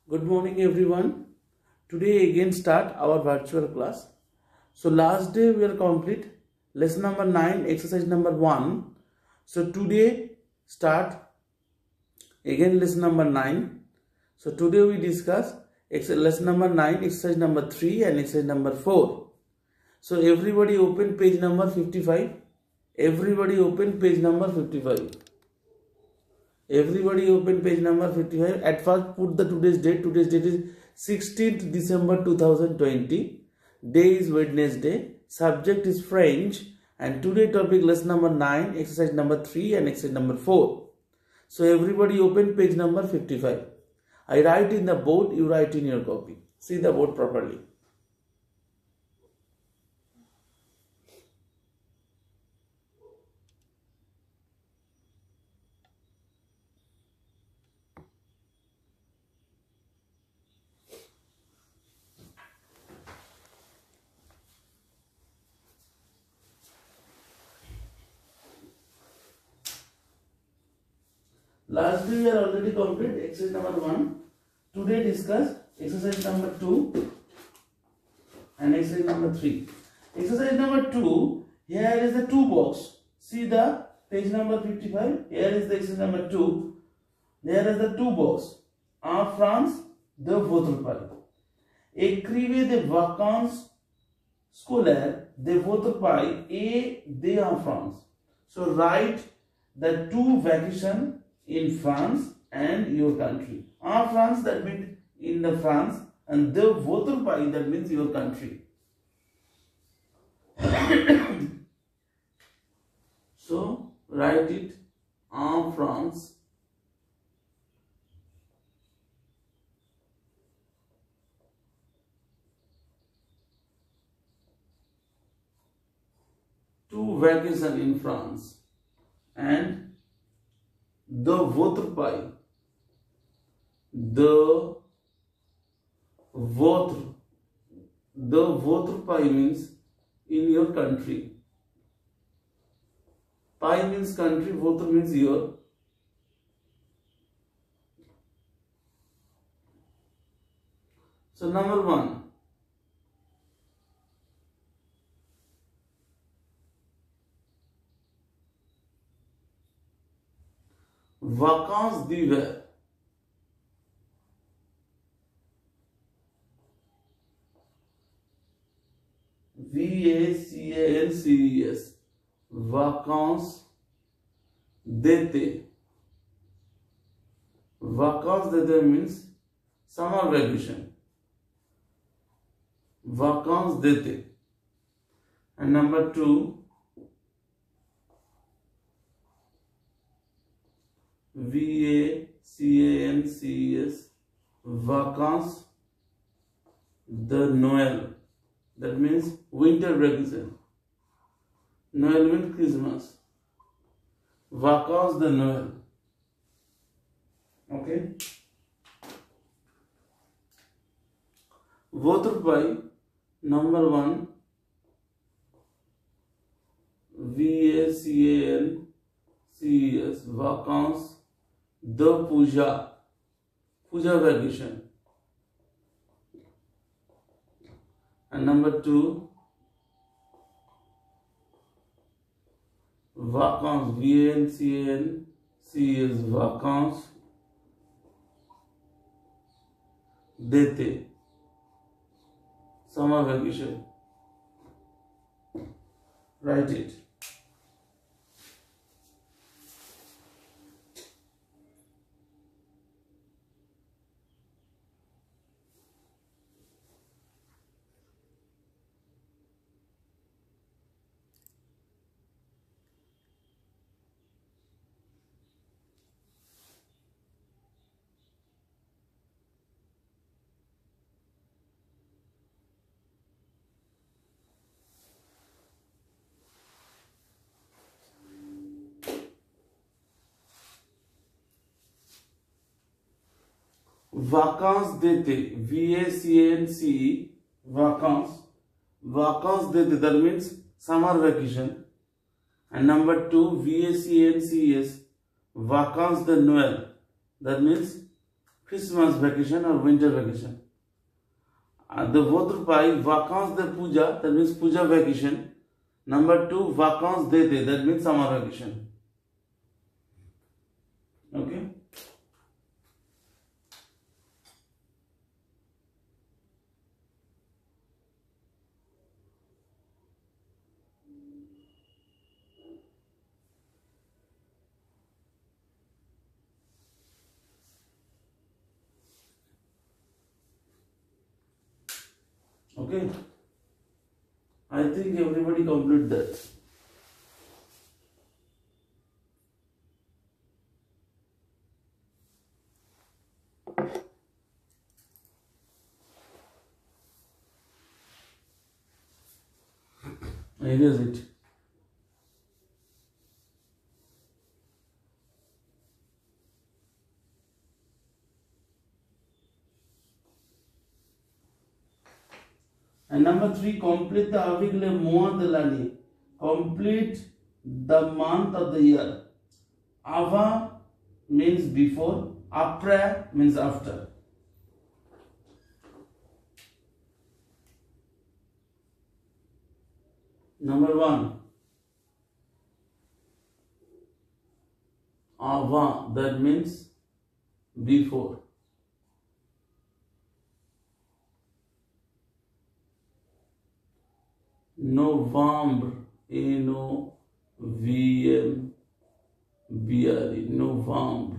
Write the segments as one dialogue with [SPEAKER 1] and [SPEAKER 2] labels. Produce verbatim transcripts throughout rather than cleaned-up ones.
[SPEAKER 1] Good morning everyone. Today again start our virtual class. So last day we are complete lesson number nine, exercise number one. So today start again lesson number nine. So today we discuss lesson number nine, exercise number three and exercise number four. So everybody open page number fifty-five. Everybody open page number fifty-five. Everybody open page number fifty-five. At first put the today's date. Today's date is sixteenth December two thousand twenty. Day is Wednesday. Subject is French. And today topic lesson number nine, exercise number three and exercise number four. So everybody open page number fifty-five. I write in the board, you write in your copy. See the board properly. Last day we are already complete exercise number one. Today discuss exercise number two and exercise number three. Exercise number two, here is the two box. See the page number fifty-five. Here is the exercise number two. There is the two box. En France, de votre pays. Écrivez des vacances scolaires de votre pays et de en France. So write the two vacation in France and your country. En France, that means in the France, and de votre pays, that means your country. So write it en France to vacation in France and de votre pays. De votre. De votre pays means in your country. Pays means country, votre means your. So number one. Vacances d'hiver. V A C A N C E S. Vacances d'été. Vacances d'été means summer vacation. Vacances d'été. And number two, V A C A N C E S. Vacances de Noël. That means winter vacation. Noël means Christmas. Vacances de Noël. Okay. Votre pays, number one, V A C A N C E S. Vacances de Puja. Puja vacation. And number two, vacances, V A N C A N C E S, vacances d'été, summer vacation. Write it. Vacances d'été, V A C A N C E, vacances, vacances d'été, that means summer vacation. And number two, V A C A N C E S, vacances de Noël, that means Christmas vacation or winter vacation. Uh, the votre pai vacances de puja, that means puja vacation. Number two, vacances d'été, that means summer vacation. Okay. Okay. I think everybody complete that. Erase it. And number three, complete the avec le mois de l'année. Complete the month of the year. Avant means before, après means after. Number one, avant, that means before. November, N O V M B R E, November.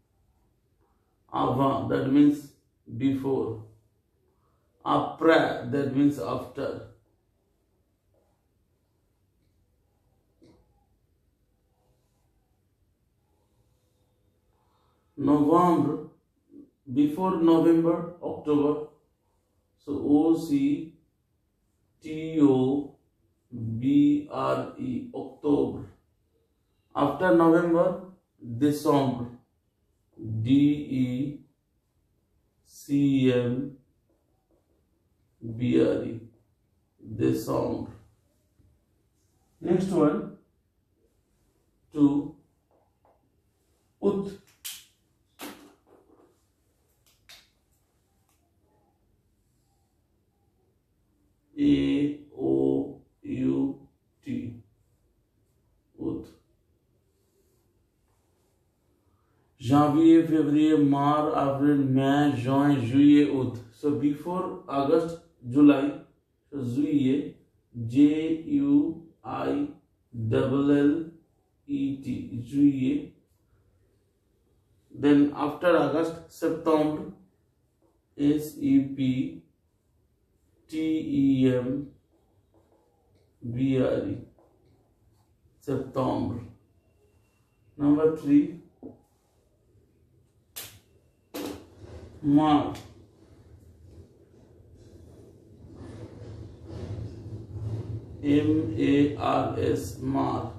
[SPEAKER 1] Avant, that means before. Après, that means after. November, before November, October. So O C T O B R E, October. After November, December. D E C M B R E, December. Next one, two, Ut. A O U T, Ut. Janvier, February, March, April, May, Juin, Juillet, Août. So before August, July, so Juillet, J U I L L E T, Juillet. Then after August, September, S E P T E M B R E, September. Number three, March. M A R S, March.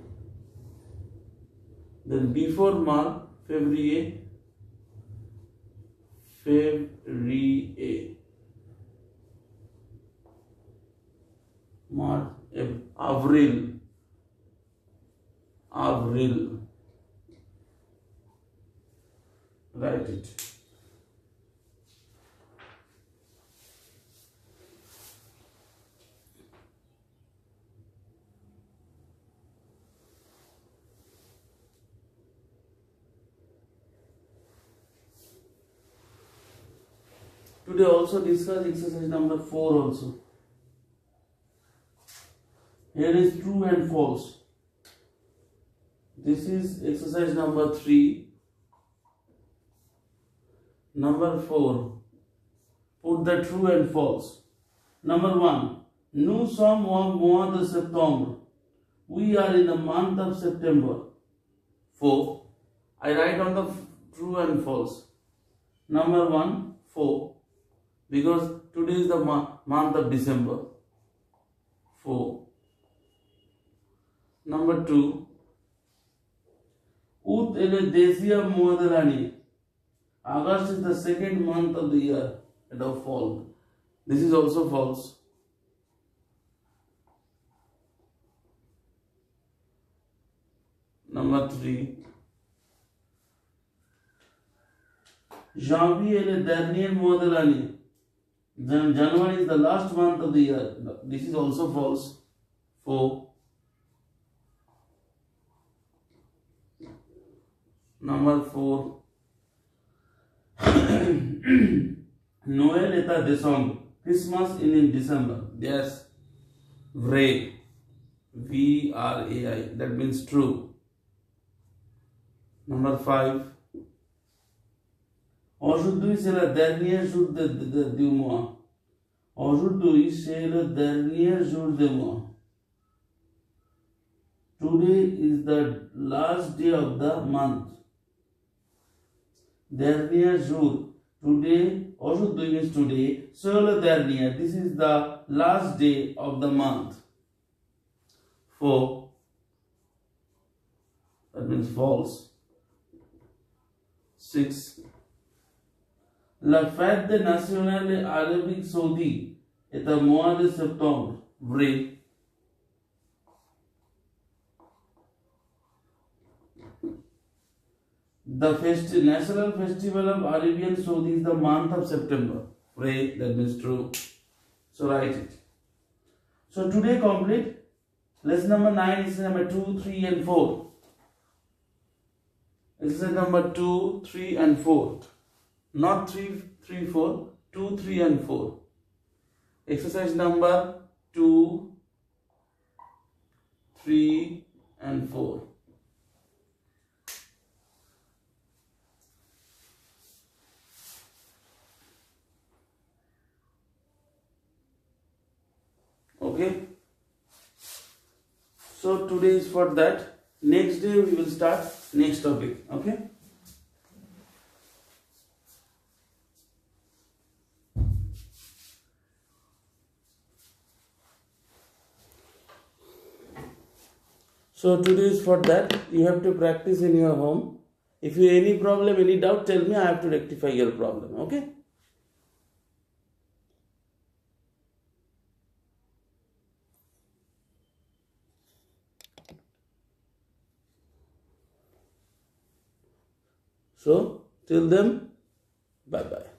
[SPEAKER 1] Then before March, February, February. March, Avril, Avril. Write it. Today also discuss exercise number four also. Here is true and false. This is exercise number three. Number four. Put the true and false. Number one. Nous sommes au mois de septembre. We are in the month of September. Four. I write on the true and false. Number one. Four. Because today is the month of December. Four. Number two. Août est le deuxième mois de l'année. August is the second month of the year. It of fall. This is also false. Number three. Janvier est le dernier mois de l'année. January is the last month of the year. This is also false. Four. Number four. Noël est à décembre. Christmas is in December. Yes. Vrai. V R A I. That means true. Number five. Aujourd'hui c'est le dernier jour de, de, de, du mois. Aujourd'hui c'est le dernier jour du mois. Today is the last day of the month. Dernier jour. Today, aujourd'hui means today. So le dernier. This is the last day of the month. Four. That means false. Six. La fête nationale arabique saoudi est au mois de septembre. Vrai. The festi national festival of Arabian Saudi is the month of September. Right, that means true. So write it. So today complete. Lesson number nine, exercise number two, three, and four. Exercise number two, three, and four. Not three, three, four. Two, three, and four. Exercise number two, three, and four. Okay, so today is for that. Next day we will start next topic. Okay. So today is for that. You have to practice in your home. If you any problem, any doubt, tell me. I have to rectify your problem. Okay. So, till then, bye-bye.